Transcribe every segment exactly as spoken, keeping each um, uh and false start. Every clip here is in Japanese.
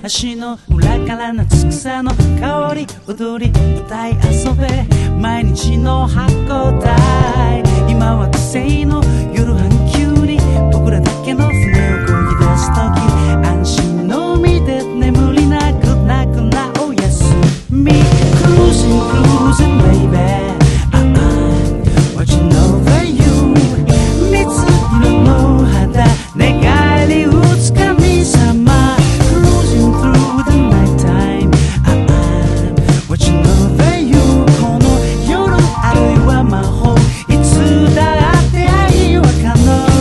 足の裏から夏草の香り踊り歌い遊べ毎日の箱台今は癖の夜半急に僕らだけの船を漕ぎ出す時安心のみで眠りなくなくなおやすみ Cruisin Cruisin baby I'm watching over you 水色の肌願い打つ神様 Cruising through the night time I'm watching over you この夜あるいは魔法いつだって愛は可能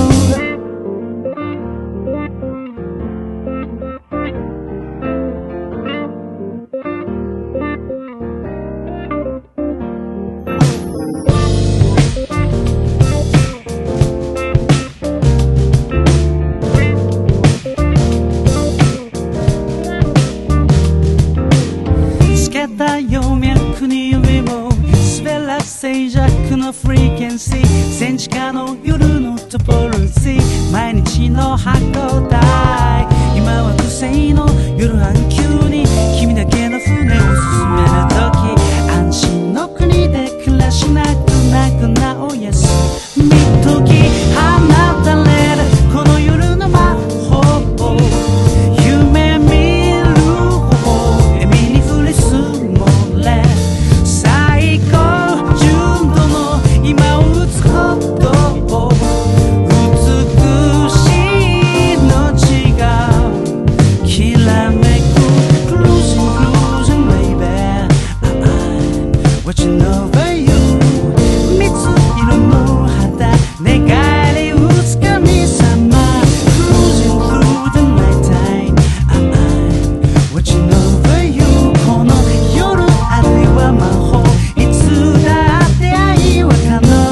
葉脈に指を滑らせ静寂のフリーケンシー戦時下の夜のトポロジー毎日の箱台今は癖の夜半急に君だけの船を進める時安心の国で暮らしなくなくなおやすみ解き放たれるこの夜の魔法夢見る方笑みに降りす最高純度の今を打つことを美しい命がきらめく Cruisin Cruisin baby I'm watching over you 水色の肌願い打つ神様 Cruising through the night time I'm watching over you この夜あるいは魔法いつだって愛は可能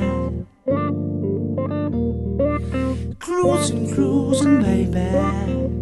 Cruisin' Cruisin' baby